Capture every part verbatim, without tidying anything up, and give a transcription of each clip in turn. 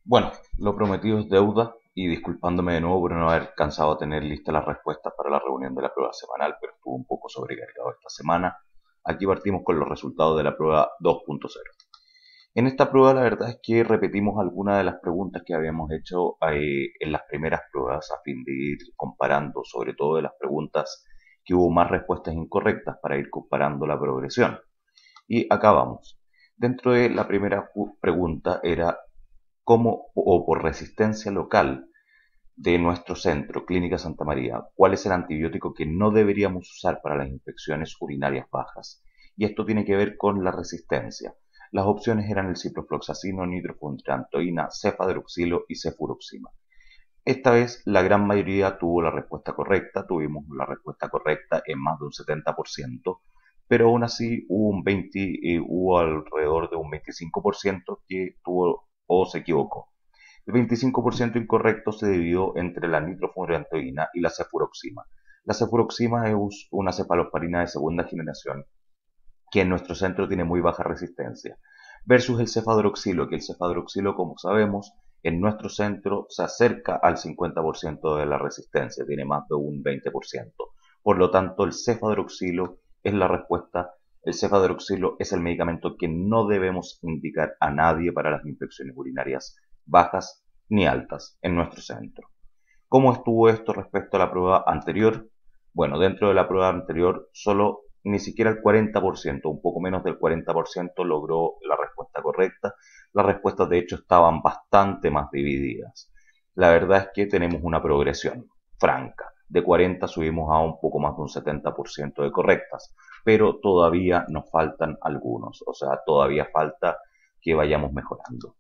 Bueno, lo prometido es deuda y disculpándome de nuevo por no haber alcanzado a tener listas las respuestas para la reunión de la prueba semanal, pero estuvo un poco sobrecargado esta semana. Aquí partimos con los resultados de la prueba dos punto cero. En esta prueba la verdad es que repetimos algunas de las preguntas que habíamos hecho eh, en las primeras pruebas a fin de ir comparando, sobre todo de las preguntas que hubo más respuestas incorrectas para ir comparando la progresión. Y acá vamos. Dentro de la primera pregunta era cómo o por resistencia local de nuestro centro, Clínica Santa María, cuál es el antibiótico que no deberíamos usar para las infecciones urinarias bajas. Y esto tiene que ver con la resistencia. Las opciones eran el ciprofloxacino, nitrofurantoína, cefadroxilo y cefuroxima. Esta vez la gran mayoría tuvo la respuesta correcta, tuvimos la respuesta correcta en más de un setenta por ciento, pero aún así hubo, un veinte, eh, hubo alrededor de un veinticinco por ciento que tuvo o se equivocó. El veinticinco por ciento incorrecto se dividió entre la nitrofurantoína y la cefuroxima. La cefuroxima es una cefalosporina de segunda generación que en nuestro centro tiene muy baja resistencia, versus el cefadroxilo, que el cefadroxilo, como sabemos, en nuestro centro se acerca al cincuenta por ciento de la resistencia, tiene más de un veinte por ciento. Por lo tanto, el cefadroxilo es la respuesta. El cefadroxilo es el medicamento que no debemos indicar a nadie para las infecciones urinarias bajas ni altas en nuestro centro. ¿Cómo estuvo esto respecto a la prueba anterior? Bueno, dentro de la prueba anterior, solo ni siquiera el cuarenta por ciento, un poco menos del cuarenta por ciento logró la respuesta correcta. Las respuestas, de hecho, estaban bastante más divididas. La verdad es que tenemos una progresión franca. De cuarenta subimos a un poco más de un setenta por ciento de correctas, pero todavía nos faltan algunos, o sea, todavía falta que vayamos mejorando.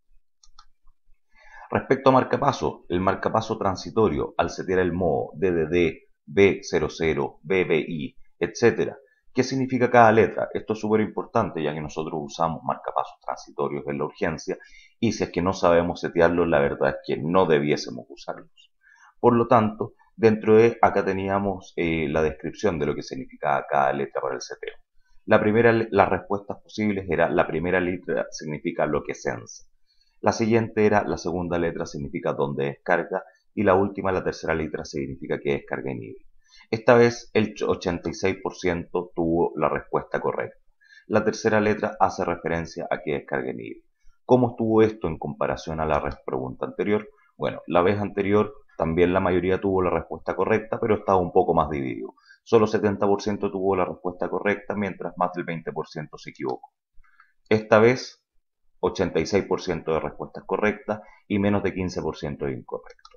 Respecto a marcapaso, el marcapaso transitorio, al setear el modo D D D, B cero cero, B B I, etcétera. ¿Qué significa cada letra? Esto es súper importante ya que nosotros usamos marcapasos transitorios en la urgencia y si es que no sabemos setearlos, la verdad es que no debiésemos usarlos. Por lo tanto, dentro de acá teníamos eh, la descripción de lo que significaba cada letra para el seteo. La primera, las respuestas posibles era la primera letra significa lo que sensa. La siguiente era la segunda letra significa dónde descarga y la última, la tercera letra, significa que descarga inhibe. Esta vez el ochenta y seis por ciento tuvo la respuesta correcta. La tercera letra hace referencia a que descarga inhibe. ¿Cómo estuvo esto en comparación a la pregunta anterior? Bueno, la vez anterior también la mayoría tuvo la respuesta correcta, pero estaba un poco más dividido. Solo setenta por ciento tuvo la respuesta correcta, mientras más del veinte por ciento se equivocó. Esta vez ochenta y seis por ciento de respuestas correctas y menos de quince por ciento de incorrecto.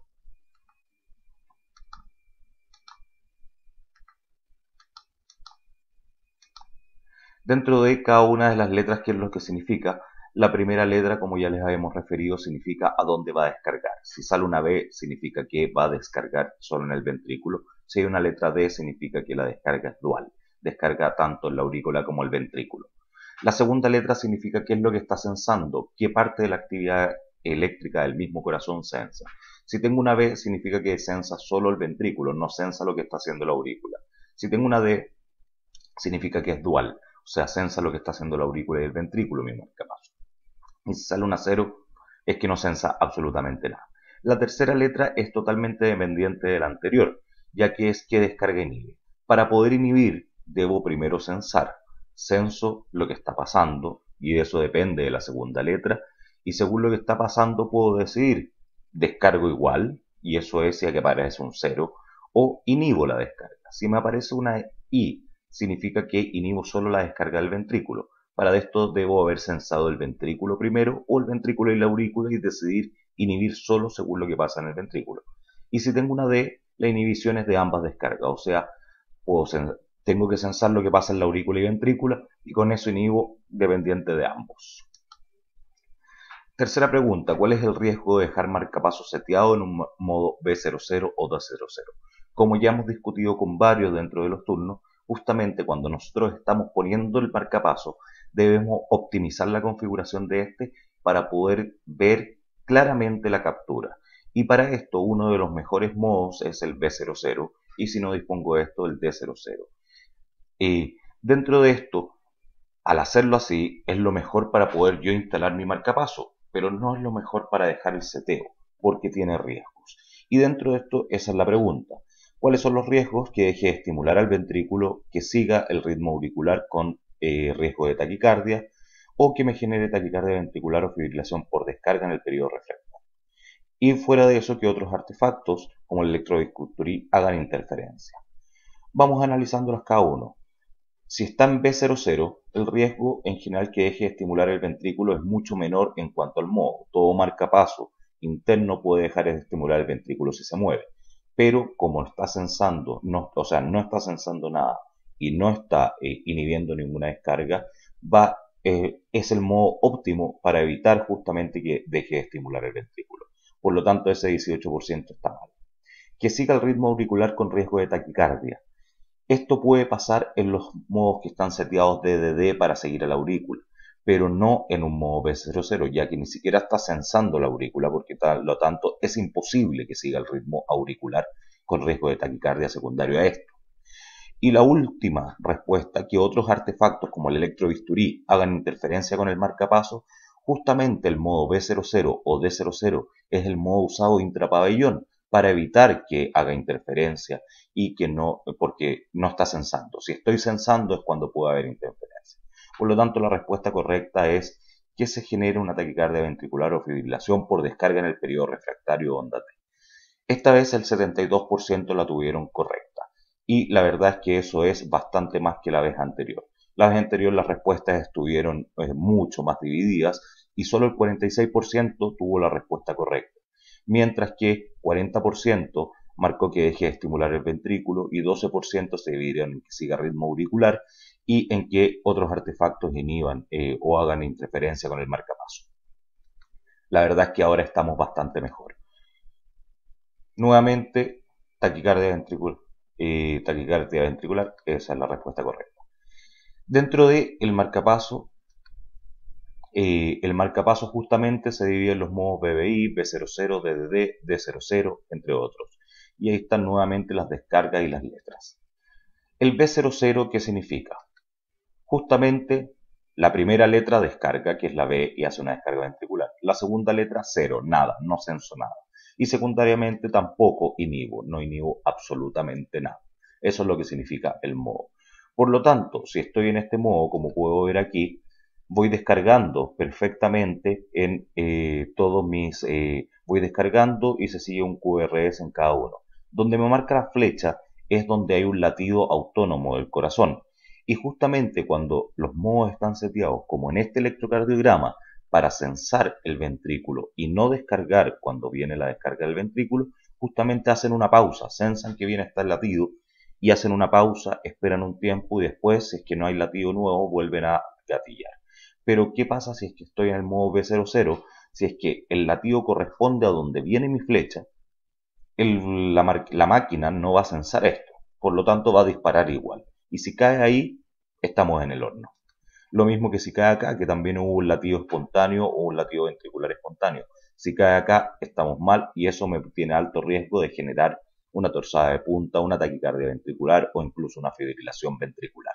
Dentro de cada una de las letras, ¿qué es lo que significa? La primera letra, como ya les habíamos referido, significa a dónde va a descargar. Si sale una B, significa que va a descargar solo en el ventrículo. Si hay una letra D, significa que la descarga es dual. Descarga tanto en la aurícula como el ventrículo. La segunda letra significa qué es lo que está sensando, qué parte de la actividad eléctrica del mismo corazón sensa. Si tengo una B, significa que sensa solo el ventrículo, no sensa lo que está haciendo la aurícula. Si tengo una D, significa que es dual, o sea, sensa lo que está haciendo la aurícula y el ventrículo mismo marcapaso. Y si sale una cero, es que no sensa absolutamente nada. La tercera letra es totalmente dependiente de la anterior, ya que es que descarga inhibe. Para poder inhibir, debo primero sensar. Senso lo que está pasando, y eso depende de la segunda letra, y según lo que está pasando puedo decidir, descargo igual, y eso es si que aparece un cero, o inhibo la descarga. Si me aparece una I, significa que inhibo solo la descarga del ventrículo. Para esto debo haber sensado el ventrículo primero, o el ventrículo y la aurícula, y decidir inhibir solo según lo que pasa en el ventrículo. Y si tengo una D, la inhibición es de ambas descargas, o sea, puedo tengo que sensar lo que pasa en la aurícula y ventrícula y con eso inhibo dependiente de ambos. Tercera pregunta, ¿cuál es el riesgo de dejar marcapaso seteado en un modo B cero cero o D cero cero? Como ya hemos discutido con varios dentro de los turnos, justamente cuando nosotros estamos poniendo el marcapaso, debemos optimizar la configuración de este para poder ver claramente la captura. Y para esto uno de los mejores modos es el B cero cero y si no dispongo de esto el D cero cero. Y dentro de esto, al hacerlo así, es lo mejor para poder yo instalar mi marcapaso. pero no es lo mejor para dejar el seteo, porque tiene riesgos. Y dentro de esto, esa es la pregunta. ¿Cuáles son los riesgos? Que deje de estimular al ventrículo, que siga el ritmo auricular con eh, riesgo de taquicardia, o que me genere taquicardia ventricular o fibrilación por descarga en el periodo refractario. Y fuera de eso, que otros artefactos, como el electrobisturí, hagan interferencia. Vamos analizándolos cada uno. Si está en B cero cero, el riesgo en general que deje de estimular el ventrículo es mucho menor en cuanto al modo. Todo marcapaso interno puede dejar de estimular el ventrículo si se mueve. Pero como está sensando, no, o sea, no está sensando nada y no está eh, inhibiendo ninguna descarga, va, eh, es el modo óptimo para evitar justamente que deje de estimular el ventrículo. Por lo tanto, ese dieciocho por ciento está mal. Que siga el ritmo auricular con riesgo de taquicardia. Esto puede pasar en los modos que están seteados de D D para seguir a la aurícula, pero no en un modo B cero cero, ya que ni siquiera está sensando la aurícula, porque tal, lo tanto es imposible que siga el ritmo auricular con riesgo de taquicardia secundario a esto. Y la última respuesta, que otros artefactos como el electrobisturí hagan interferencia con el marcapaso, justamente el modo B cero cero o D cero cero es el modo usado intrapabellón para evitar que haga interferencia y que no, porque no está sensando. Si estoy sensando es cuando puede haber interferencia. Por lo tanto, la respuesta correcta es que se genere una taquicardia ventricular o fibrilación por descarga en el periodo refractario de onda T. Esta vez el setenta y dos por ciento la tuvieron correcta. Y la verdad es que eso es bastante más que la vez anterior. La vez anterior las respuestas estuvieron eh, mucho más divididas y solo el cuarenta y seis por ciento tuvo la respuesta correcta, mientras que cuarenta por ciento marcó que deje de estimular el ventrículo y doce por ciento se dividieron en que siga ritmo auricular y en que otros artefactos inhiban eh, o hagan interferencia con el marcapaso. La verdad es que ahora estamos bastante mejor. Nuevamente, taquicardia ventricular. Eh, taquicardia ventricular, esa es la respuesta correcta. Dentro del de marcapaso, eh, el marcapaso justamente se divide en los modos B B I, B cero cero, D D D, D cero cero, entre otros. Y ahí están nuevamente las descargas y las letras. El B cero cero, ¿qué significa? Justamente la primera letra descarga, que es la B, y hace una descarga ventricular. La segunda letra, cero, nada, no senso nada. Y secundariamente tampoco inhibo, no inhibo absolutamente nada. Eso es lo que significa el modo. Por lo tanto, si estoy en este modo, como puedo ver aquí, voy descargando perfectamente en eh, todos mis... Eh, voy descargando y se sigue un Q R S en cada uno. Donde me marca la flecha es donde hay un latido autónomo del corazón. Y justamente cuando los modos están seteados, como en este electrocardiograma, para censar el ventrículo y no descargar cuando viene la descarga del ventrículo, justamente hacen una pausa, sensan que viene hasta el latido y hacen una pausa, esperan un tiempo y después, si es que no hay latido nuevo, vuelven a gatillar. Pero, ¿qué pasa si es que estoy en el modo B cero cero? Si es que el latido corresponde a donde viene mi flecha, el, la, la máquina no va a censar esto, por lo tanto va a disparar igual. Y si cae ahí, estamos en el horno. Lo mismo que si cae acá, que también hubo un latido espontáneo o un latido ventricular espontáneo. Si cae acá, estamos mal y eso me tiene alto riesgo de generar una torzada de punta, una taquicardia ventricular o incluso una fibrilación ventricular.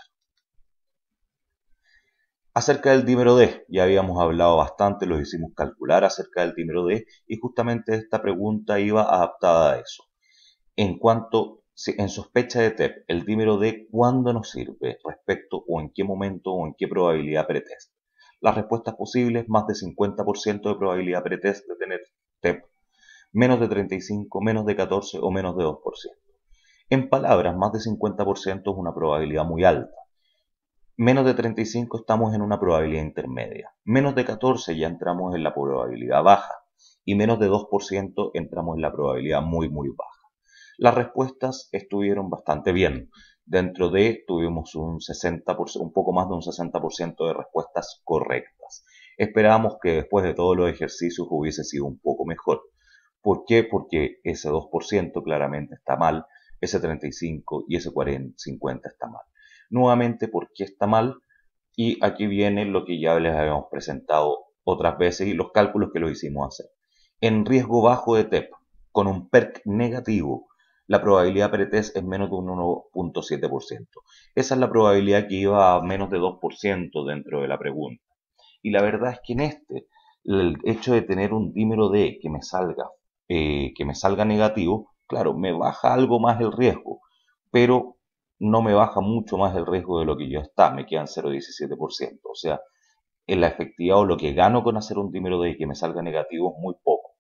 Acerca del dímero D, ya habíamos hablado bastante, lo hicimos calcular acerca del dímero D y justamente esta pregunta iba adaptada a eso. En cuanto en sospecha de T E P, el dímero D, ¿cuándo nos sirve respecto o en qué momento o en qué probabilidad pretest? Las respuestas posibles, más de cincuenta por ciento de probabilidad pretest de tener T E P, menos de treinta y cinco, menos de catorce o menos de dos por ciento. En palabras, más de cincuenta por ciento es una probabilidad muy alta. Menos de treinta y cinco estamos en una probabilidad intermedia. Menos de catorce ya entramos en la probabilidad baja. Y menos de dos por ciento entramos en la probabilidad muy muy baja. Las respuestas estuvieron bastante bien. Dentro de tuvimos un sesenta por ciento, un poco más de un sesenta por ciento de respuestas correctas. Esperábamos que después de todos los ejercicios hubiese sido un poco mejor. ¿Por qué? Porque ese dos por ciento claramente está mal, ese treinta y cinco por ciento y ese cuarenta, cincuenta por ciento está mal. Nuevamente, ¿por qué está mal? Y aquí viene lo que ya les habíamos presentado otras veces y los cálculos que lo hicimos hacer. En riesgo bajo de T E P, con un P E R C negativo, la probabilidad pretest es menos de un uno punto siete por ciento. Esa es la probabilidad que iba a menos de dos por ciento dentro de la pregunta. Y la verdad es que en este, El hecho de tener un dímero D que me salga, eh, que me salga negativo, claro, me baja algo más el riesgo, pero no me baja mucho más el riesgo de lo que ya está, me quedan cero coma diecisiete por ciento. O sea, en la efectividad o lo que gano con hacer un dímero D que me salga negativo es muy poco.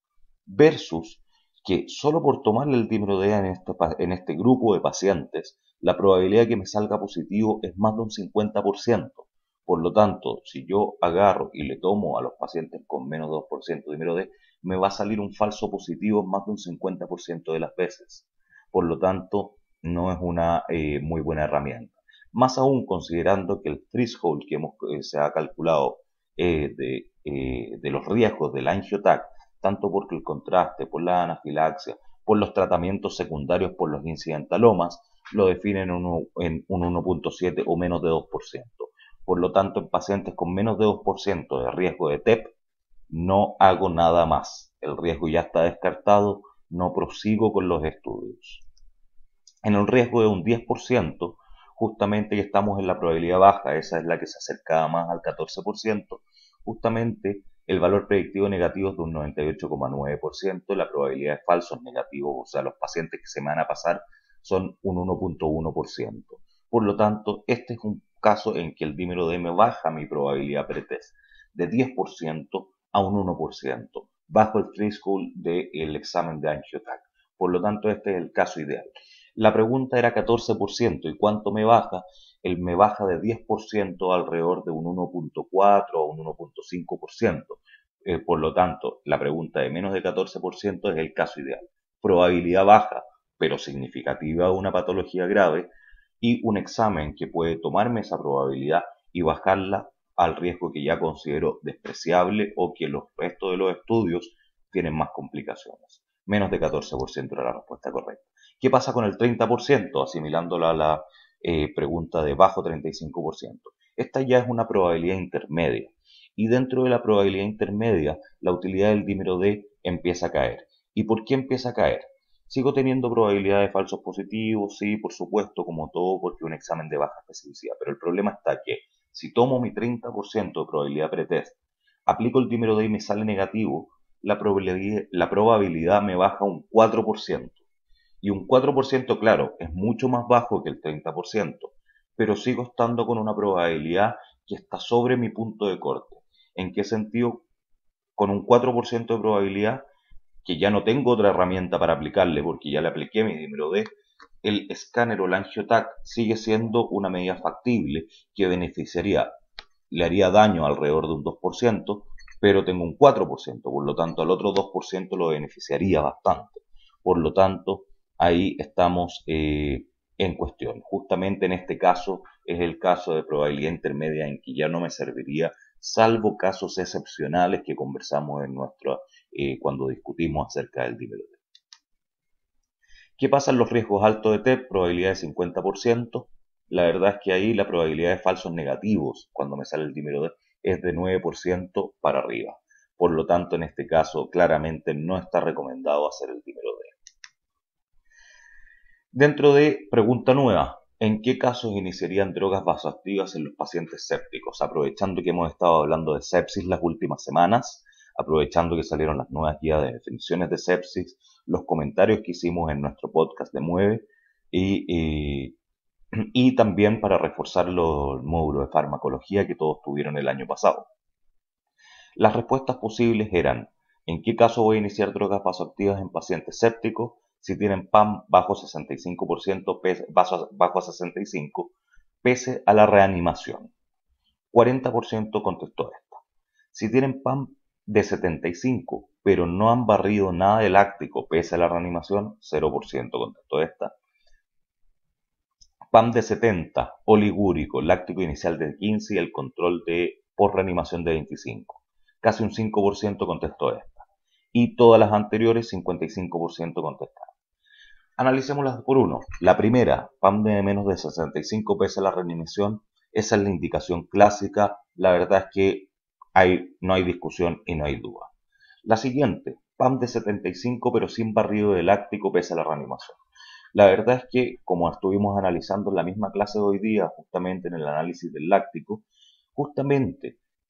Versus que solo por tomarle el dímero D en este, en este grupo de pacientes, la probabilidad de que me salga positivo es más de un cincuenta por ciento. Por lo tanto, si yo agarro y le tomo a los pacientes con menos de dos por ciento de dímero D, me va a salir un falso positivo más de un cincuenta por ciento de las veces. Por lo tanto, no es una eh, muy buena herramienta. Más aún considerando que el threshold que hemos, eh, se ha calculado eh, de, eh, de los riesgos del angiotac, tanto por el contraste, por la anafilaxia, por los tratamientos secundarios por los incidentalomas, lo definen en un uno punto siete o menos de dos por ciento. Por lo tanto, en pacientes con menos de dos por ciento de riesgo de T E P, no hago nada más. El riesgo ya está descartado, no prosigo con los estudios. En el riesgo de un diez por ciento, justamente ya estamos en la probabilidad baja, esa es la que se acercaba más al catorce por ciento, justamente el valor predictivo negativo es de un noventa y ocho coma nueve por ciento, la probabilidad de falsos negativos, o sea, los pacientes que se me van a pasar, son un uno punto uno por ciento. Por lo tanto, este es un caso en que el dímero D me baja mi probabilidad pretest de diez por ciento a un uno por ciento, bajo el threshold del examen de angiotac. Por lo tanto, este es el caso ideal. La pregunta era catorce por ciento, ¿y cuánto me baja? Él me baja de diez por ciento alrededor de un uno punto cuatro o un uno punto cinco por ciento. Eh, por lo tanto, la pregunta de menos de catorce por ciento es el caso ideal. Probabilidad baja, pero significativa de una patología grave, y un examen que puede tomarme esa probabilidad y bajarla al riesgo que ya considero despreciable o que los restos de los estudios tienen más complicaciones. Menos de catorce por ciento era la respuesta correcta. ¿Qué pasa con el treinta por ciento? Asimilándola a la eh, pregunta de bajo treinta y cinco por ciento. Esta ya es una probabilidad intermedia. Y dentro de la probabilidad intermedia, la utilidad del dímero D empieza a caer. ¿Y por qué empieza a caer? Sigo teniendo probabilidad de falsos positivos, sí, por supuesto, como todo, porque es un examen de baja especificidad. Pero el problema está que si tomo mi treinta por ciento de probabilidad pretest, aplico el dímero D y me sale negativo, la probabilidad, la probabilidad me baja un cuatro por ciento. Y un cuatro por ciento, claro, es mucho más bajo que el treinta por ciento, pero sigo estando con una probabilidad que está sobre mi punto de corte. ¿En qué sentido? Con un cuatro por ciento de probabilidad, que ya no tengo otra herramienta para aplicarle porque ya le apliqué mi dímero D, el escáner o el angiotac sigue siendo una medida factible que beneficiaría, le haría daño alrededor de un dos por ciento, pero tengo un cuatro por ciento, por lo tanto al otro dos por ciento lo beneficiaría bastante. Por lo tanto, ahí estamos eh, en cuestión. Justamente en este caso es el caso de probabilidad intermedia en que ya no me serviría, salvo casos excepcionales que conversamos en nuestro, eh, cuando discutimos acerca del dímero D. ¿Qué pasa en los riesgos altos de T E P? Probabilidad de cincuenta por ciento. La verdad es que ahí la probabilidad de falsos negativos cuando me sale el dímero D es de nueve por ciento para arriba. Por lo tanto, en este caso, claramente no está recomendado hacer el dímero D. Dentro de pregunta nueva, ¿en qué casos iniciarían drogas vasoactivas en los pacientes sépticos? Aprovechando que hemos estado hablando de sepsis las últimas semanas, aprovechando que salieron las nuevas guías de definiciones de sepsis, los comentarios que hicimos en nuestro podcast de Mueve y, y, y también para reforzar los módulos de farmacología que todos tuvieron el año pasado. Las respuestas posibles eran: ¿en qué caso voy a iniciar drogas vasoactivas en pacientes sépticos? Si tienen P A M bajo sesenta y cinco por ciento, bajo a sesenta y cinco, pese a la reanimación. cuarenta por ciento contestó esta. Si tienen P A M de setenta y cinco, pero no han barrido nada de láctico pese a la reanimación, cero por ciento contestó esta. P A M de setenta, oligúrico, láctico inicial de quince y el control de posreanimación de veinticinco. Casi un cinco por ciento contestó esta. Y todas las anteriores, cincuenta y cinco por ciento contestaron. Analicémoslas por uno. La primera, P A M de menos de sesenta y cinco pese a la reanimación, esa es la indicación clásica. La verdad es que hay, no hay discusión y no hay duda. La siguiente, P A M de setenta y cinco pero sin barrido de láctico pese a la reanimación. La verdad es que, como estuvimos analizando en la misma clase de hoy día, justamente en el análisis del láctico, justamente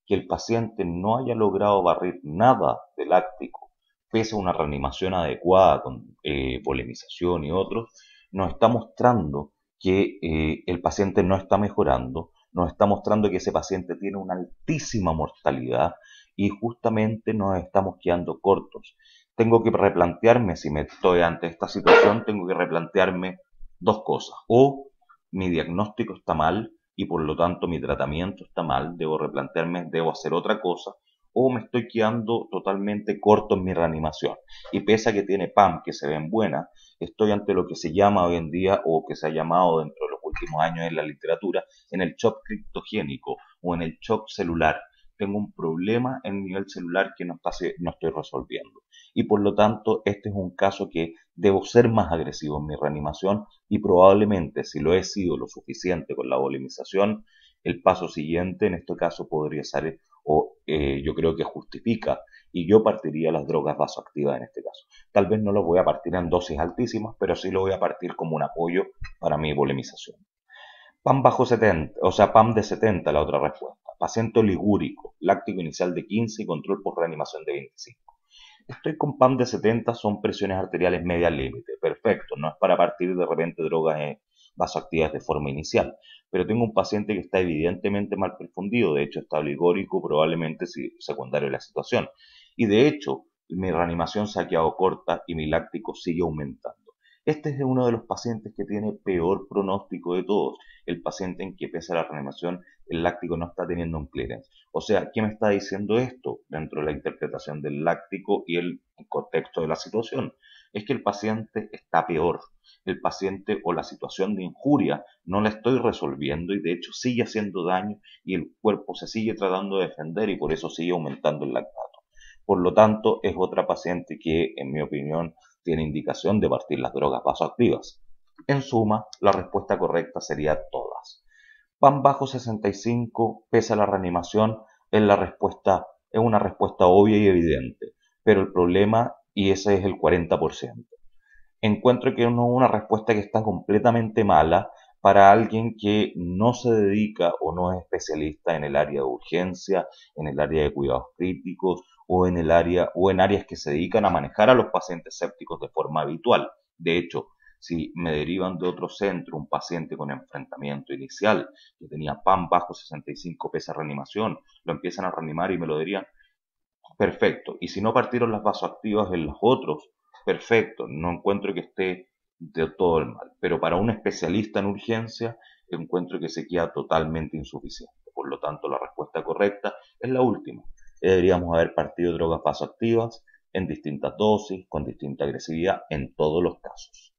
que el paciente no haya logrado barrir nada de láctico, pese a una reanimación adecuada con eh, volemización y otros, nos está mostrando que eh, el paciente no está mejorando, nos está mostrando que ese paciente tiene una altísima mortalidad y justamente nos estamos quedando cortos. Tengo que replantearme, si me estoy ante esta situación, tengo que replantearme dos cosas. O mi diagnóstico está mal y por lo tanto mi tratamiento está mal, debo replantearme, debo hacer otra cosa, o me estoy quedando totalmente corto en mi reanimación. Y pese a que tiene P A M que se ven buenas, estoy ante lo que se llama hoy en día, o que se ha llamado dentro de los últimos años en la literatura, en el shock criptogénico o en el shock celular. Tengo un problema en nivel celular que no, está, no estoy resolviendo. Y por lo tanto, este es un caso que debo ser más agresivo en mi reanimación y probablemente, si lo he sido lo suficiente con la volemización, el paso siguiente en este caso podría ser, o eh, yo creo que justifica, y yo partiría las drogas vasoactivas en este caso. Tal vez no lo voy a partir en dosis altísimas, pero sí lo voy a partir como un apoyo para mi volemización. P A M bajo setenta, o sea, P A M de setenta, la otra respuesta. Paciente oligúrico, láctico inicial de quince y control por reanimación de veinticinco. Estoy con P A M de setenta, son presiones arteriales media límite. Perfecto, no es para partir de repente drogas vasoactivas de forma inicial. Pero tengo un paciente que está evidentemente mal perfundido, de hecho está oligórico, probablemente secundario de la situación. Y de hecho, mi reanimación se ha quedado corta y mi láctico sigue aumentando. Este es uno de los pacientes que tiene peor pronóstico de todos. El paciente en que pese a la reanimación, el láctico no está teniendo un clearance. O sea, ¿qué me está diciendo esto dentro de la interpretación del láctico y el contexto de la situación? Es que el paciente está peor. El paciente o la situación de injuria no la estoy resolviendo y de hecho sigue haciendo daño y el cuerpo se sigue tratando de defender y por eso sigue aumentando el lactato. Por lo tanto, es otra paciente que, en mi opinión, tiene indicación de partir las drogas vasoactivas. En suma, la respuesta correcta sería todas. P A M bajo sesenta y cinco, pese a la reanimación, es, la respuesta, es una respuesta obvia y evidente, pero el problema, y ese es el cuarenta por ciento. Encuentro que no es una respuesta que está completamente mala para alguien que no se dedica o no es especialista en el área de urgencia, en el área de cuidados críticos o en el área o en áreas que se dedican a manejar a los pacientes sépticos de forma habitual. De hecho, si me derivan de otro centro un paciente con enfrentamiento inicial que tenía P A M bajo sesenta y cinco pese a reanimación, lo empiezan a reanimar y me lo dirían, perfecto. Y si no partieron las vasoactivas en los otros, perfecto. No encuentro que esté de todo el mal. Pero para un especialista en urgencia, encuentro que se queda totalmente insuficiente. Por lo tanto, la respuesta correcta es la última. Deberíamos haber partido drogas vasoactivas en distintas dosis, con distinta agresividad, en todos los casos.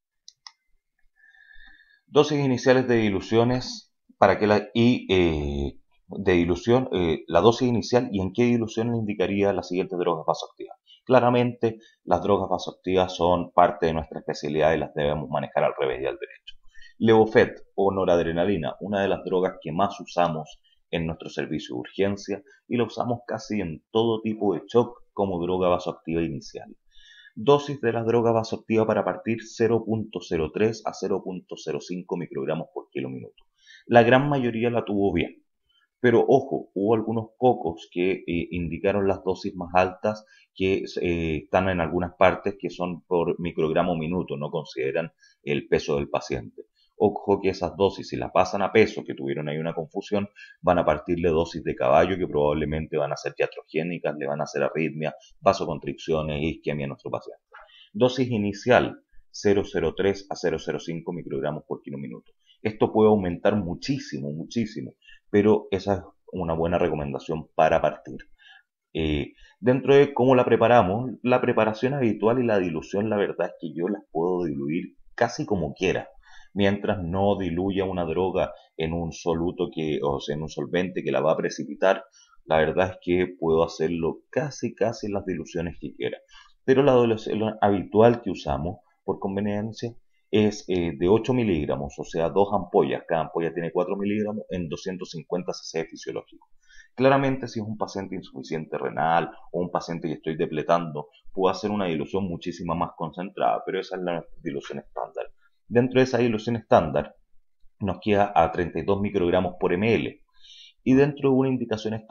Dosis iniciales de diluciones para que la, y eh, de dilución, eh, la dosis inicial y en qué dilución le indicaría las siguientes drogas vasoactivas. Claramente, las drogas vasoactivas son parte de nuestra especialidad y las debemos manejar al revés y al derecho. Levofet o noradrenalina, una de las drogas que más usamos en nuestro servicio de urgencia y la usamos casi en todo tipo de shock como droga vasoactiva inicial. Dosis de la droga vasoactiva para partir cero punto cero tres a cero punto cero cinco microgramos por kilo minuto. La gran mayoría la tuvo bien, pero ojo, hubo algunos pocos que eh, indicaron las dosis más altas que eh, están en algunas partes que son por microgramo minuto, no consideran el peso del paciente. Ojo que esas dosis, si las pasan a peso, que tuvieron ahí una confusión, van a partirle dosis de caballo que probablemente van a ser iatrogénicas, le van a hacer arritmia, vasoconstricciones, isquemia a nuestro paciente. Dosis inicial, cero punto cero tres a cero punto cero cinco microgramos por kilo minuto. Esto puede aumentar muchísimo, muchísimo, pero esa es una buena recomendación para partir. Eh, dentro de cómo la preparamos, la preparación habitual y la dilución, la verdad es que yo las puedo diluir casi como quiera, mientras no diluya una droga en un soluto que, o sea, en un solvente que la va a precipitar, la verdad es que puedo hacerlo casi, casi en las diluciones que quiera. Pero la dilución habitual que usamos, por conveniencia, es eh, de ocho miligramos, o sea, dos ampollas. Cada ampolla tiene cuatro miligramos en doscientos cincuenta cc fisiológico. Claramente, si es un paciente insuficiente renal o un paciente que estoy depletando, puedo hacer una dilución muchísimo más concentrada, pero esa es la dilución estándar. Dentro de esa dilución estándar, nos queda a treinta y dos microgramos por ml. Y dentro de una indicación estándar,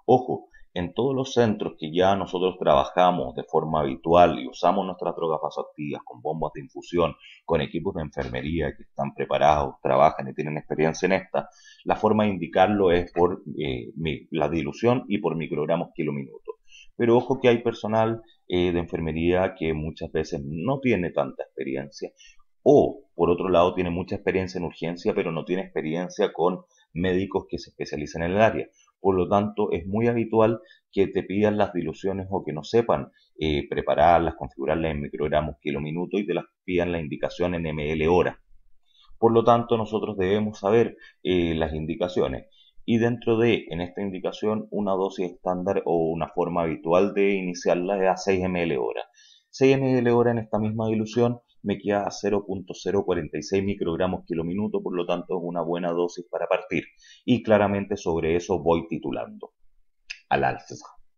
Ojo, en todos los centros que ya nosotros trabajamos de forma habitual y usamos nuestras drogas vasoactivas con bombas de infusión, con equipos de enfermería que están preparados, trabajan y tienen experiencia en esta, la forma de indicarlo es por eh, la dilución y por microgramos kilo minuto. Pero ojo que hay personal eh, de enfermería que muchas veces no tiene tanta experiencia o, por otro lado, tiene mucha experiencia en urgencia, pero no tiene experiencia con médicos que se especializan en el área. Por lo tanto, es muy habitual que te pidan las diluciones o que no sepan eh, prepararlas, configurarlas en microgramos kilo minuto y te las pidan la indicación en ml hora. Por lo tanto, nosotros debemos saber eh, las indicaciones. Y dentro de, en esta indicación, una dosis estándar o una forma habitual de iniciarla es a seis mililitros hora. seis mililitros hora en esta misma dilución me queda a cero punto cero cuarenta y seis microgramos kilo minuto, por lo tanto es una buena dosis para partir. Y claramente sobre eso voy titulando al alza.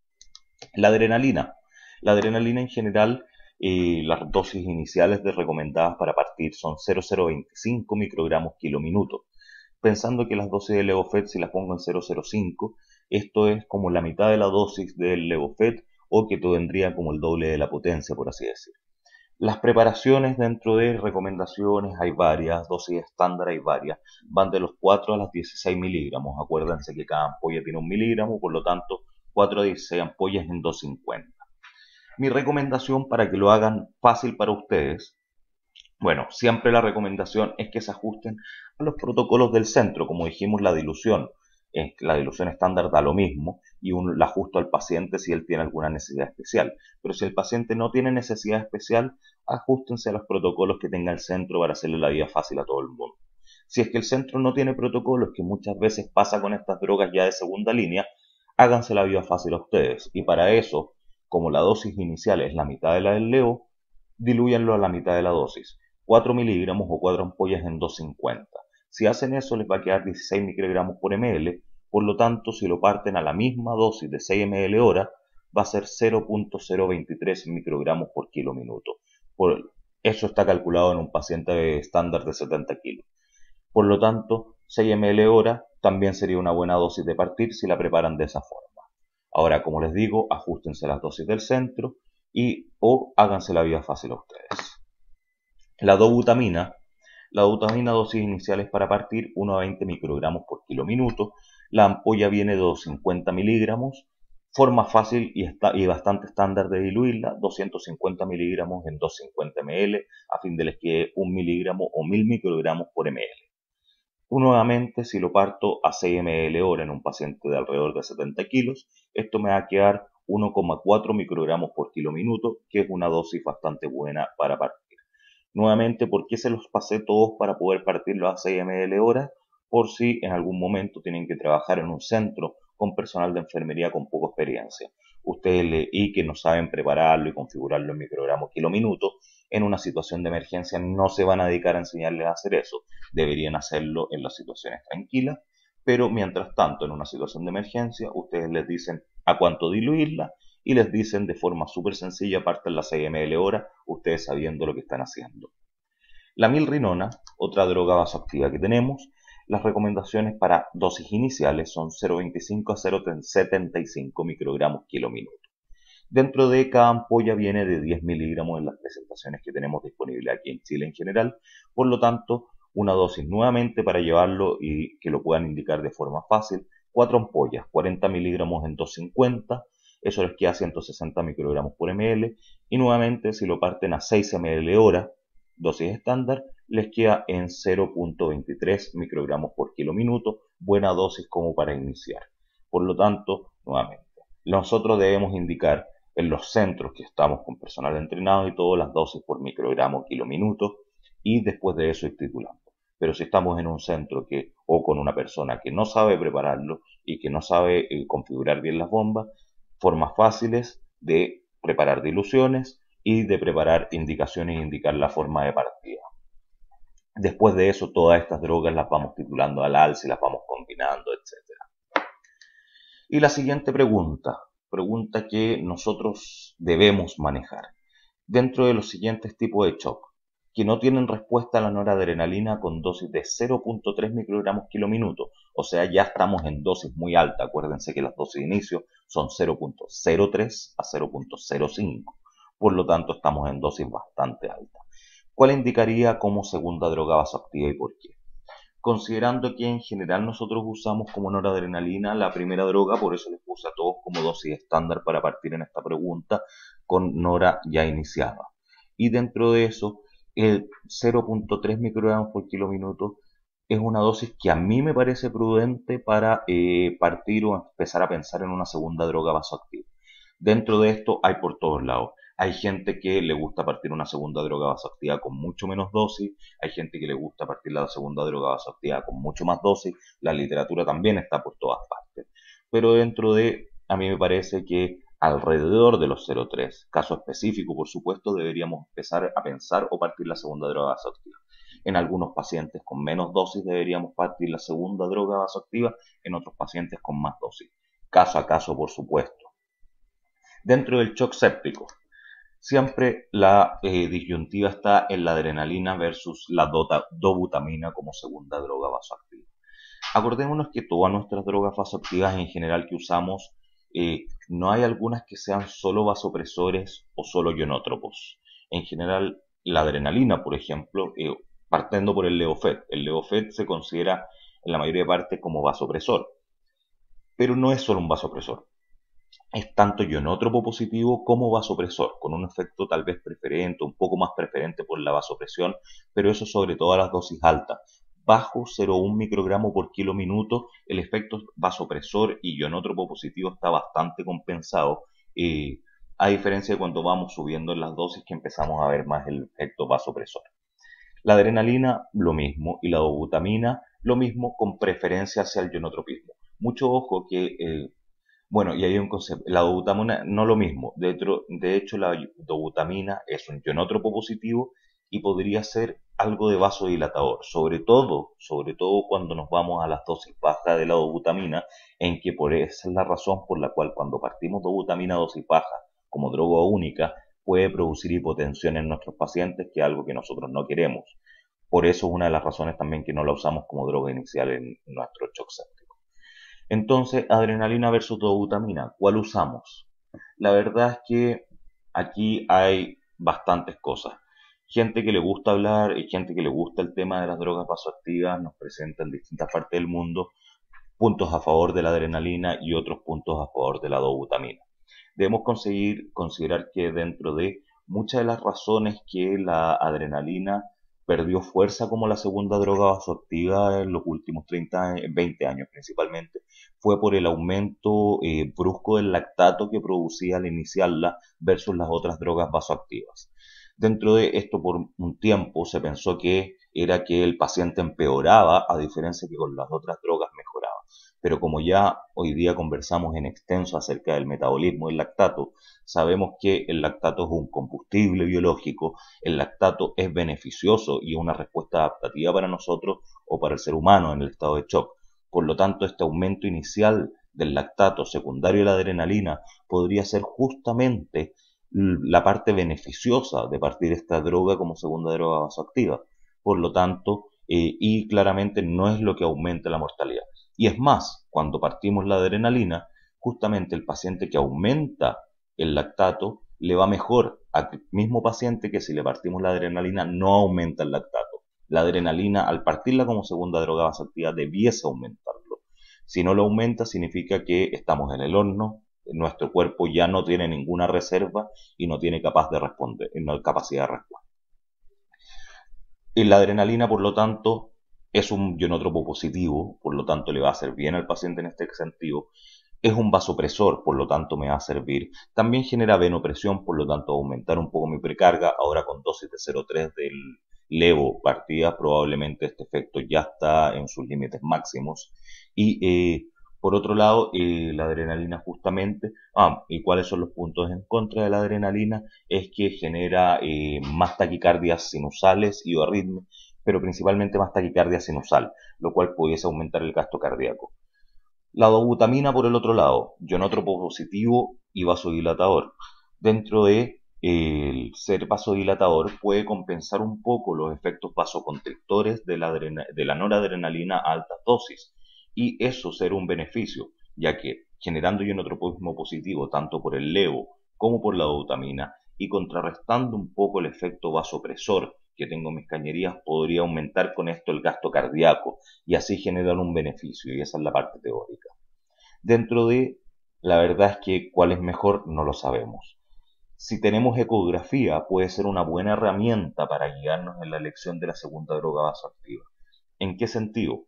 La adrenalina. La adrenalina en general, eh, las dosis iniciales de recomendadas para partir son cero punto cero veinticinco microgramos kilo minuto. Pensando que las dosis de Levophed, si las pongo en cero punto cero cinco, esto es como la mitad de la dosis del Levophed o que tendría como el doble de la potencia, por así decir. Las preparaciones dentro de recomendaciones hay varias, dosis estándar hay varias, van de los cuatro a las dieciséis miligramos. Acuérdense que cada ampolla tiene un miligramo, por lo tanto cuatro a dieciséis ampollas en doscientos cincuenta. Mi recomendación para que lo hagan fácil para ustedes, bueno, siempre la recomendación es que se ajusten a los protocolos del centro. Como dijimos, la dilución, eh, la dilución estándar da lo mismo y un, la ajusto al paciente si él tiene alguna necesidad especial. Pero si el paciente no tiene necesidad especial, ajustense a los protocolos que tenga el centro para hacerle la vida fácil a todo el mundo. Si es que el centro no tiene protocolos, que muchas veces pasa con estas drogas ya de segunda línea, háganse la vida fácil a ustedes. Y para eso, como la dosis inicial es la mitad de la del Leo, dilúyanlo a la mitad de la dosis. cuatro miligramos o cuatro ampollas en doscientos cincuenta. Si hacen eso les va a quedar dieciséis microgramos por ml, por lo tanto si lo parten a la misma dosis de seis mililitros hora va a ser cero punto cero veintitrés microgramos por kilo minuto. Por, eso está calculado en un paciente estándar de setenta kilos. Por lo tanto, seis mililitros hora también sería una buena dosis de partir si la preparan de esa forma. Ahora, como les digo, ajustense las dosis del centro y o háganse la vida fácil a ustedes. La dobutamina, la dobutamina dosis iniciales para partir uno a veinte microgramos por kilo minuto. La ampolla viene de doscientos cincuenta miligramos. Forma fácil y, está, y bastante estándar de diluirla, doscientos cincuenta miligramos en doscientos cincuenta mililitros a fin de les quede un miligramo o mil microgramos por ml. Nuevamente, si lo parto a seis mililitros hora en un paciente de alrededor de setenta kilos, esto me va a quedar uno coma cuatro microgramos por kilo minuto, que es una dosis bastante buena para partir. Nuevamente, ¿por qué se los pasé todos para poder partirlo a seis mililitros hora? Por si en algún momento tienen que trabajar en un centro con personal de enfermería con poca experiencia. Ustedes le, y que no saben prepararlo y configurarlo en microgramos kilo minuto, en una situación de emergencia no se van a dedicar a enseñarles a hacer eso. Deberían hacerlo en las situaciones tranquilas, pero mientras tanto, en una situación de emergencia, ustedes les dicen a cuánto diluirla y les dicen de forma súper sencilla, parten las seis mililitros hora, ustedes sabiendo lo que están haciendo. La milrinona, otra droga vasoactiva que tenemos, las recomendaciones para dosis iniciales son cero punto veinticinco a cero punto setenta y cinco microgramos kilo minuto. Dentro de cada ampolla viene de diez miligramos en las presentaciones que tenemos disponibles aquí en Chile en general, por lo tanto, una dosis nuevamente para llevarlo y que lo puedan indicar de forma fácil, cuatro ampollas, cuarenta miligramos en doscientos cincuenta, eso les queda ciento sesenta microgramos por ml, y nuevamente si lo parten a seis mililitros hora, dosis estándar, les queda en cero punto veintitrés microgramos por kilo minuto, buena dosis como para iniciar. Por lo tanto, nuevamente, nosotros debemos indicar en los centros que estamos con personal entrenado y todas las dosis por microgramo kilo minuto, y después de eso ir titulando. Pero si estamos en un centro que, o con una persona que no sabe prepararlo y que no sabe eh, configurar bien las bombas, formas fáciles de preparar diluciones y de preparar indicaciones e indicar la forma de partida. Después de eso, todas estas drogas las vamos titulando al alza y las vamos combinando, etcétera. Y la siguiente pregunta, pregunta que nosotros debemos manejar. Dentro de los siguientes tipos de shock, que no tienen respuesta a la noradrenalina con dosis de cero punto tres microgramos kilo minuto. O sea, ya estamos en dosis muy alta. Acuérdense que las dosis de inicio son cero punto cero tres a cero punto cero cinco. Por lo tanto, estamos en dosis bastante alta. ¿Cuál indicaría como segunda droga vasoactiva y por qué? Considerando que en general nosotros usamos como noradrenalina la primera droga, por eso les puse a todos como dosis estándar para partir en esta pregunta, con nora ya iniciada. Y dentro de eso, el cero punto tres microgramos por kilo minuto es una dosis que a mí me parece prudente para eh, partir o empezar a pensar en una segunda droga vasoactiva. Dentro de esto hay por todos lados. Hay gente que le gusta partir una segunda droga vasoactiva con mucho menos dosis, hay gente que le gusta partir la segunda droga vasoactiva con mucho más dosis, la literatura también está por todas partes. Pero dentro de, a mí me parece que alrededor de los cero punto tres, caso específico por supuesto, deberíamos empezar a pensar o partir la segunda droga vasoactiva. En algunos pacientes con menos dosis deberíamos partir la segunda droga vasoactiva, en otros pacientes con más dosis. Caso a caso, por supuesto. Dentro del shock séptico, siempre la eh, disyuntiva está en la adrenalina versus la dota, dobutamina como segunda droga vasoactiva. Acordémonos que todas nuestras drogas vasoactivas en general que usamos, eh, no hay algunas que sean solo vasopresores o solo ionótropos. En general, la adrenalina, por ejemplo, eh, partiendo por el Leofet. El Leofet se considera en la mayoría de partes como vasopresor, pero no es solo un vasopresor. Es tanto ionótropo positivo como vasopresor, con un efecto tal vez preferente, un poco más preferente por la vasopresión, pero eso sobre todo a las dosis altas. Bajo cero punto uno microgramos por kilo minuto, el efecto vasopresor y ionótropo positivo está bastante compensado, eh, a diferencia de cuando vamos subiendo en las dosis que empezamos a ver más el efecto vasopresor. La adrenalina, lo mismo, y la dobutamina, lo mismo, con preferencia hacia el ionotropismo. Mucho ojo que... Eh, Bueno, y hay un concepto, la dobutamina no lo mismo, de hecho, de hecho la dobutamina es un ionótropo positivo y podría ser algo de vasodilatador, sobre todo, sobre todo cuando nos vamos a las dosis bajas de la dobutamina, en que por esa es la razón por la cual cuando partimos dobutamina a dosis baja como droga única, puede producir hipotensión en nuestros pacientes, que es algo que nosotros no queremos. Por eso es una de las razones también que no la usamos como droga inicial en nuestro shock séptico. Entonces, adrenalina versus dobutamina, ¿cuál usamos? La verdad es que aquí hay bastantes cosas. Gente que le gusta hablar y gente que le gusta el tema de las drogas vasoactivas nos presenta en distintas partes del mundo puntos a favor de la adrenalina y otros puntos a favor de la dobutamina. Debemos conseguir considerar que dentro de muchas de las razones que la adrenalina perdió fuerza como la segunda droga vasoactiva en los últimos treinta, veinte años principalmente, fue por el aumento eh, brusco del lactato que producía al iniciarla versus las otras drogas vasoactivas. Dentro de esto, por un tiempo se pensó que era que el paciente empeoraba, a diferencia que con las otras drogas mejoraba. Pero como ya hoy día conversamos en extenso acerca del metabolismo del lactato, sabemos que el lactato es un combustible biológico, el lactato es beneficioso y una respuesta adaptativa para nosotros o para el ser humano en el estado de shock. Por lo tanto, este aumento inicial del lactato secundario a la adrenalina podría ser justamente la parte beneficiosa de partir esta droga como segunda droga vasoactiva. Por lo tanto, eh, y claramente no es lo que aumenta la mortalidad. Y es más, cuando partimos la adrenalina, justamente el paciente que aumenta el lactato le va mejor al mismo paciente que si le partimos la adrenalina no aumenta el lactato. La adrenalina, al partirla como segunda droga vasoactiva, debiese aumentarlo. Si no lo aumenta, significa que estamos en el horno, nuestro cuerpo ya no tiene ninguna reserva y no tiene capaz de responder, no capacidad de respuesta. Y la adrenalina, por lo tanto, es un ionotropo positivo, por lo tanto le va a hacer bien al paciente en este sentido. Es un vasopresor, por lo tanto me va a servir. También genera venopresión, por lo tanto aumentar un poco mi precarga. Ahora con dosis de cero punto tres del levo partida, probablemente este efecto ya está en sus límites máximos. Y eh, por otro lado, eh, la adrenalina justamente, ah, ¿y cuáles son los puntos en contra de la adrenalina? Es que genera eh, más taquicardias sinusales y arritmias, pero principalmente más taquicardia sinusal, lo cual pudiese aumentar el gasto cardíaco. La dobutamina, por el otro lado, ionótropo positivo y vasodilatador. Dentro de el ser vasodilatador puede compensar un poco los efectos vasoconstrictores de la, de la noradrenalina a altas dosis, y eso ser un beneficio, ya que generando ionotropismo positivo tanto por el levo como por la dobutamina y contrarrestando un poco el efecto vasopresor que tengo en mis cañerías, podría aumentar con esto el gasto cardíaco y así generar un beneficio, y esa es la parte teórica. Dentro de, la verdad es que cuál es mejor no lo sabemos. Si tenemos ecografía, puede ser una buena herramienta para guiarnos en la elección de la segunda droga vasoactiva. ¿En qué sentido?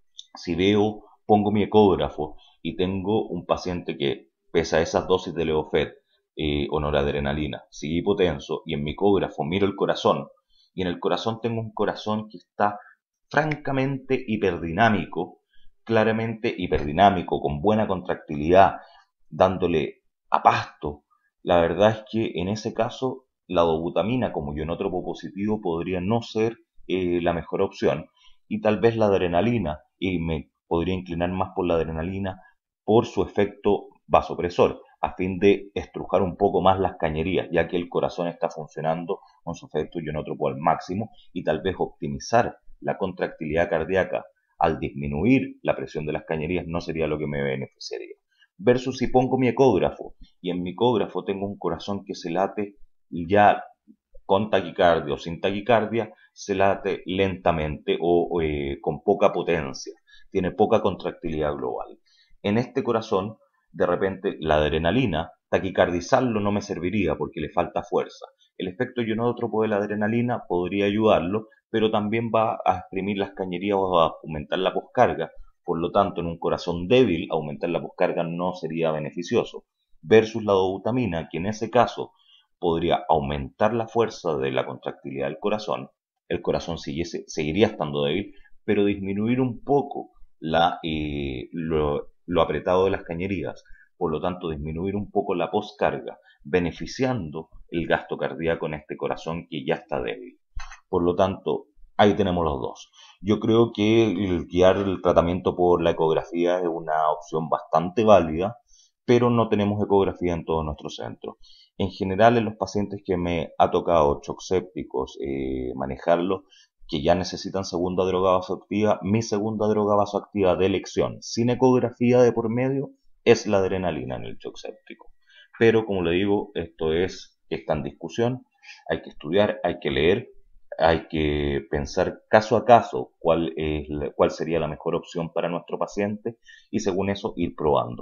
Si veo, pongo mi ecógrafo y tengo un paciente que pesa esas dosis de Leofed eh, o noradrenalina, sigue hipotenso, y en mi ecógrafo miro el corazón, y en el corazón tengo un corazón que está francamente hiperdinámico, claramente hiperdinámico, con buena contractilidad, dándole a pasto. La verdad es que en ese caso la dobutamina como ionotropo positivo podría no ser eh, la mejor opción, y tal vez la adrenalina, y me podría inclinar más por la adrenalina por su efecto vasopresor, a fin de estrujar un poco más las cañerías, ya que el corazón está funcionando con su efecto ionotropo al máximo, y tal vez optimizar la contractilidad cardíaca al disminuir la presión de las cañerías no sería lo que me beneficiaría. Versus si pongo mi ecógrafo y en mi ecógrafo tengo un corazón que se late ya con taquicardia o sin taquicardia, se late lentamente o eh, con poca potencia, tiene poca contractilidad global. En este corazón, de repente, la adrenalina, taquicardizarlo no me serviría porque le falta fuerza. El efecto ionótropo de la adrenalina podría ayudarlo, pero también va a exprimir las cañerías o a aumentar la poscarga. Por lo tanto, en un corazón débil, aumentar la poscarga no sería beneficioso. Versus la dobutamina, que en ese caso podría aumentar la fuerza de la contractilidad del corazón, el corazón siguiese, seguiría estando débil, pero disminuir un poco la, eh, lo, lo apretado de las cañerías, por lo tanto disminuir un poco la poscarga, beneficiando el gasto cardíaco en este corazón que ya está débil. Por lo tanto, ahí tenemos los dos. Yo creo que el guiar el tratamiento por la ecografía es una opción bastante válida, pero no tenemos ecografía en todos nuestros centros. En general, en los pacientes que me ha tocado shock sépticos eh, manejarlo, que ya necesitan segunda droga vasoactiva, mi segunda droga vasoactiva de elección, sin ecografía de por medio, es la adrenalina en el shock séptico. Pero, como le digo, esto es, está en discusión, hay que estudiar, hay que leer, hay que pensar caso a caso cuál, es, cuál sería la mejor opción para nuestro paciente y según eso ir probando.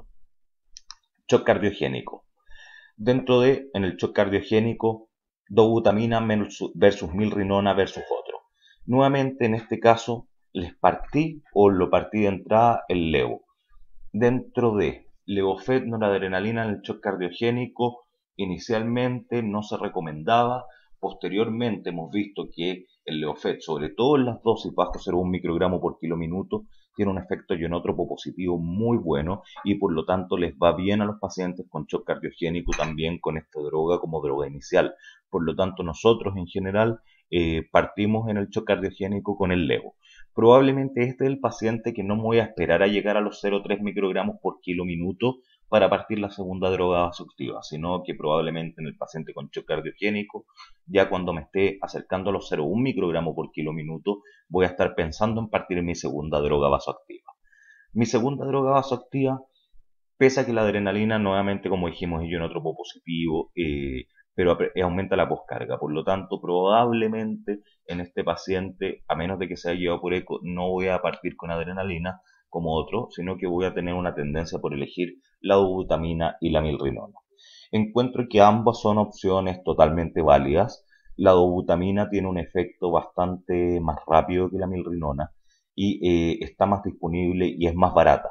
Shock cardiogénico. Dentro de, en el shock cardiogénico, dobutamina versus milrinona versus otro. Nuevamente, en este caso, les partí o lo partí de entrada el levo. Dentro de Leofed, noradrenalina en el shock cardiogénico, inicialmente no se recomendaba. Posteriormente hemos visto que el Leofed, sobre todo en las dosis bajo cero punto uno microgramo por kilo minuto, tiene un efecto ionotropo positivo muy bueno y por lo tanto les va bien a los pacientes con shock cardiogénico también con esta droga como droga inicial. Por lo tanto, nosotros en general eh, partimos en el shock cardiogénico con el levo. Probablemente este es el paciente que no me voy a esperar a llegar a los cero punto tres microgramos por kilo minuto para partir la segunda droga vasoactiva, sino que probablemente en el paciente con shock cardiogénico, ya cuando me esté acercando a los cero punto uno microgramos por kilo minuto, voy a estar pensando en partir mi segunda droga vasoactiva. Mi segunda droga vasoactiva, pese a que la adrenalina, nuevamente como dijimos, es ionotropo positivo, eh, pero aumenta la poscarga. Por lo tanto, probablemente en este paciente, a menos de que se haya llevado por eco, no voy a partir con adrenalina como otro, sino que voy a tener una tendencia por elegir la dobutamina y la milrinona. Encuentro que ambas son opciones totalmente válidas. La dobutamina tiene un efecto bastante más rápido que la milrinona y eh, está más disponible y es más barata.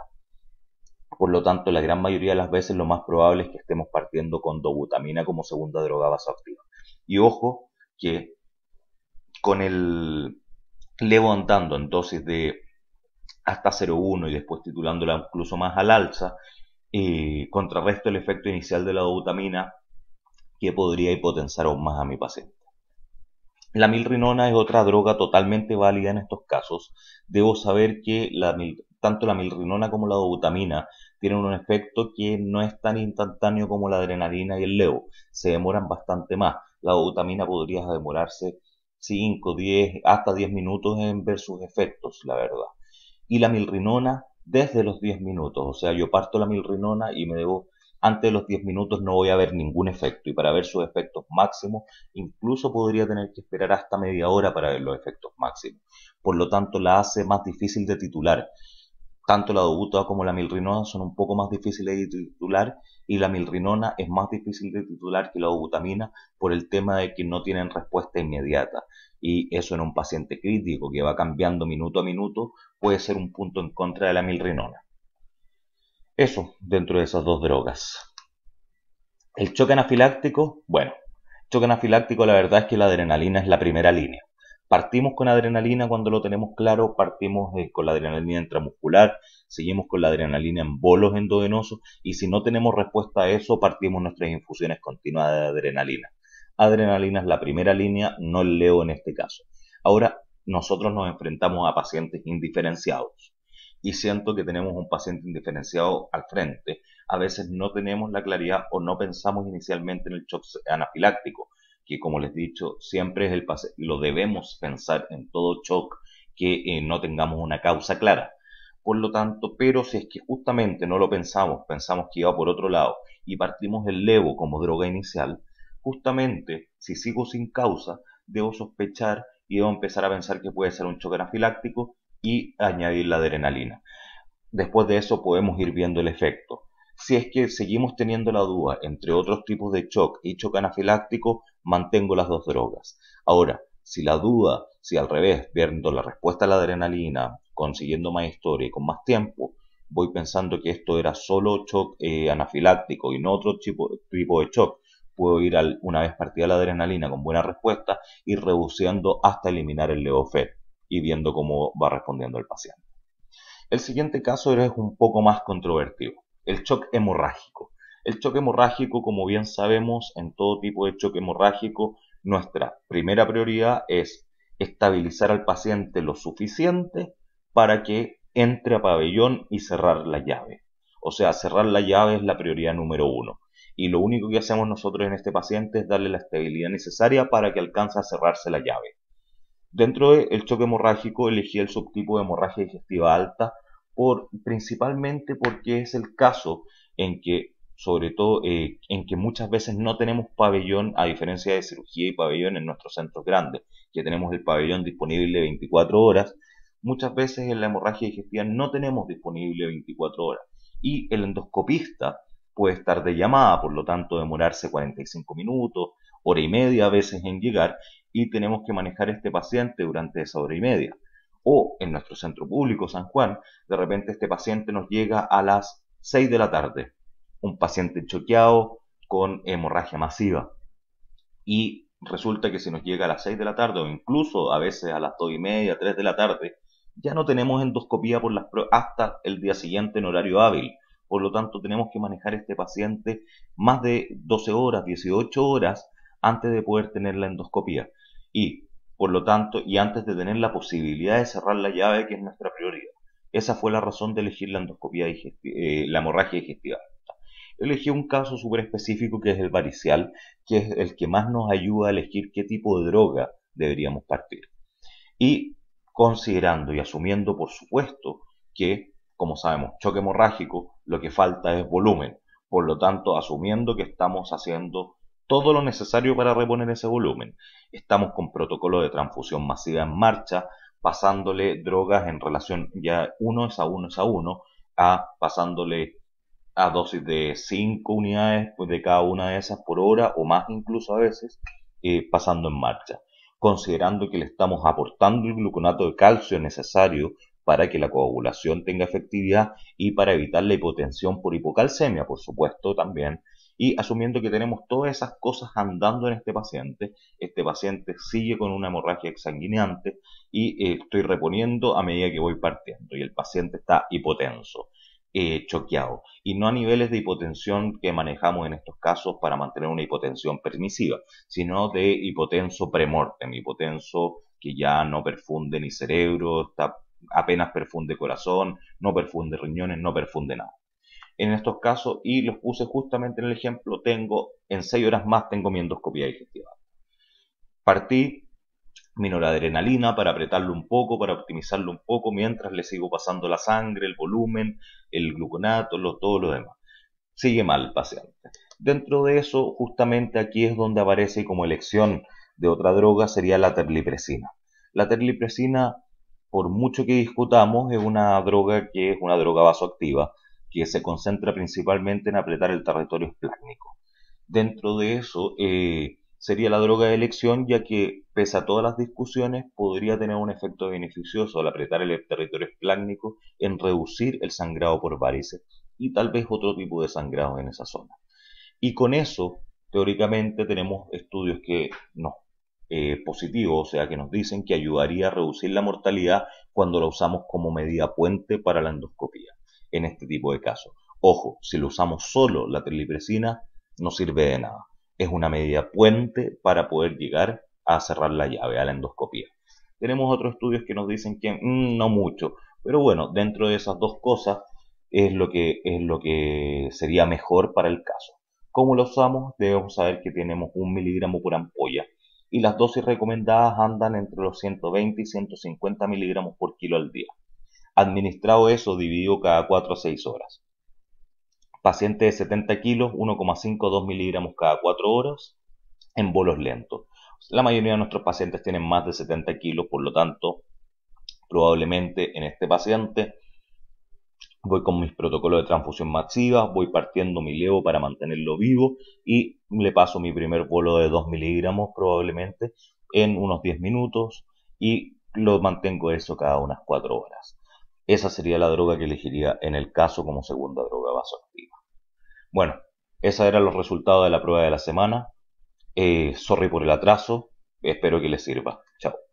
Por lo tanto, la gran mayoría de las veces lo más probable es que estemos partiendo con dobutamina como segunda droga vasoactiva. Y ojo que con el levo andando en dosis de hasta cero punto uno y después titulándola incluso más al alza, eh, contrarresto el efecto inicial de la dobutamina que podría hipotensar aún más a mi paciente. La milrinona es otra droga totalmente válida en estos casos. Debo saber que la, tanto la milrinona como la dobutamina tienen un efecto que no es tan instantáneo como la adrenalina y el levo, se demoran bastante más. La dobutamina podría demorarse cinco, diez, hasta diez minutos en ver sus efectos, la verdad. Y la milrinona desde los diez minutos, o sea, yo parto la milrinona y me debo, antes de los diez minutos no voy a ver ningún efecto, y para ver sus efectos máximos, incluso podría tener que esperar hasta media hora para ver los efectos máximos. Por lo tanto, la hace más difícil de titular. Tanto la dobuta como la milrinona son un poco más difíciles de titular, y la milrinona es más difícil de titular que la dobutamina por el tema de que no tienen respuesta inmediata. Y eso en un paciente crítico que va cambiando minuto a minuto puede ser un punto en contra de la milrinona. Eso dentro de esas dos drogas. El choque anafiláctico, bueno, choque anafiláctico la verdad es que la adrenalina es la primera línea. Partimos con adrenalina cuando lo tenemos claro, partimos eh, con la adrenalina intramuscular, seguimos con la adrenalina en bolos endovenosos, y si no tenemos respuesta a eso, partimos nuestras infusiones continuadas de adrenalina. Adrenalina es la primera línea, no el leo en este caso. Ahora, nosotros nos enfrentamos a pacientes indiferenciados, y siento que tenemos un paciente indiferenciado al frente. A veces no tenemos la claridad o no pensamos inicialmente en el shock anafiláctico, que como les he dicho, siempre es el lo debemos pensar en todo shock que eh, no tengamos una causa clara. Por lo tanto, pero si es que justamente no lo pensamos, pensamos que iba por otro lado y partimos el levo como droga inicial, justamente si sigo sin causa, debo sospechar y debo empezar a pensar que puede ser un shock anafiláctico y añadir la adrenalina. Después de eso podemos ir viendo el efecto. Si es que seguimos teniendo la duda entre otros tipos de shock y shock anafiláctico, mantengo las dos drogas. Ahora, si la duda, si al revés, viendo la respuesta a la adrenalina, consiguiendo más historia y con más tiempo, voy pensando que esto era solo shock eh, anafiláctico y no otro tipo, tipo de shock, puedo ir al, una vez partida la adrenalina con buena respuesta, ir reduciendo hasta eliminar el Levophed y viendo cómo va respondiendo el paciente. El siguiente caso es un poco más controvertido, el shock hemorrágico. El shock hemorrágico, como bien sabemos, en todo tipo de shock hemorrágico, nuestra primera prioridad es estabilizar al paciente lo suficiente para que entre a pabellón y cerrar la llave. O sea, cerrar la llave es la prioridad número uno. Y lo único que hacemos nosotros en este paciente es darle la estabilidad necesaria para que alcance a cerrarse la llave. Dentro del choque hemorrágico elegí el subtipo de hemorragia digestiva alta, por, principalmente porque es el caso en que, sobre todo, eh, en que muchas veces no tenemos pabellón, a diferencia de cirugía y pabellón en nuestros centros grandes, que tenemos el pabellón disponible veinticuatro horas, muchas veces en la hemorragia digestiva no tenemos disponible veinticuatro horas. Y el endoscopista puede estar de llamada, por lo tanto demorarse cuarenta y cinco minutos, hora y media a veces en llegar, y tenemos que manejar a este paciente durante esa hora y media. O en nuestro centro público San Juan, de repente este paciente nos llega a las seis de la tarde, un paciente choqueado con hemorragia masiva, y resulta que si nos llega a las seis de la tarde o incluso a veces a las dos y media, tres de la tarde, ya no tenemos endoscopía por las hasta el día siguiente en horario hábil. Por lo tanto, tenemos que manejar a este paciente más de doce horas, dieciocho horas antes de poder tener la endoscopía. Y, por lo tanto, y antes de tener la posibilidad de cerrar la llave, que es nuestra prioridad. Esa fue la razón de elegir la endoscopía eh, la hemorragia digestiva. Elegí un caso súper específico que es el varicial, que es el que más nos ayuda a elegir qué tipo de droga deberíamos partir. Y considerando y asumiendo, por supuesto, que, como sabemos, choque hemorrágico, lo que falta es volumen. Por lo tanto, asumiendo que estamos haciendo todo lo necesario para reponer ese volumen. Estamos con protocolo de transfusión masiva en marcha, pasándole drogas en relación ya uno es a uno es a uno, a pasándole a dosis de cinco unidades de cada una de esas por hora, o más incluso a veces, eh, pasando en marcha, considerando que le estamos aportando el gluconato de calcio necesario para que la coagulación tenga efectividad y para evitar la hipotensión por hipocalcemia, por supuesto, también, y asumiendo que tenemos todas esas cosas andando en este paciente. Este paciente sigue con una hemorragia exsanguinante y eh, estoy reponiendo a medida que voy partiendo, y el paciente está hipotenso. Eh, choqueado, y no a niveles de hipotensión que manejamos en estos casos para mantener una hipotensión permisiva, sino de hipotenso premortem, hipotenso que ya no perfunde ni cerebro, está, apenas perfunde corazón, no perfunde riñones, no perfunde nada. en estos casos y los puse justamente en el ejemplo, tengo en seis horas más tengo mi endoscopia digestiva. Partí mi noradrenalina para apretarlo un poco, para optimizarlo un poco, mientras le sigo pasando la sangre, el volumen, el gluconato, lo, todo lo demás. Sigue mal el paciente. Dentro de eso, justamente aquí es donde aparece como elección de otra droga, sería la terlipresina. La terlipresina, por mucho que discutamos, es una droga que es una droga vasoactiva, que se concentra principalmente en apretar el territorio esplácnico. Dentro de eso, eh, sería la droga de elección, ya que, pese a todas las discusiones, podría tener un efecto beneficioso al apretar el territorio esplácnico en reducir el sangrado por varices y tal vez otro tipo de sangrado en esa zona. Y con eso, teóricamente, tenemos estudios que no, eh, positivos, o sea, que nos dicen que ayudaría a reducir la mortalidad cuando la usamos como medida puente para la endoscopía, en este tipo de casos. Ojo, si lo usamos solo la terlipresina, no sirve de nada. Es una medida puente para poder llegar a cerrar la llave, a la endoscopía. Tenemos otros estudios que nos dicen que mmm, no mucho, pero bueno, dentro de esas dos cosas es lo que, es lo que sería mejor para el caso. ¿Cómo lo usamos? Debemos saber que tenemos un miligramo por ampolla y las dosis recomendadas andan entre los ciento veinte y ciento cincuenta miligramos por kilo al día. Administrado eso dividido cada cuatro a seis horas. Paciente de setenta kilos, uno coma cinco a dos miligramos cada cuatro horas en bolos lentos. La mayoría de nuestros pacientes tienen más de setenta kilos, por lo tanto, probablemente en este paciente voy con mis protocolos de transfusión masiva, voy partiendo mi levo para mantenerlo vivo y le paso mi primer bolo de dos miligramos probablemente en unos diez minutos y lo mantengo eso cada unas cuatro horas. Esa sería la droga que elegiría en el caso como segunda droga vasoactiva. Bueno, esos eran los resultados de la prueba de la semana. Eh, sorry por el atraso, espero que les sirva. Chao.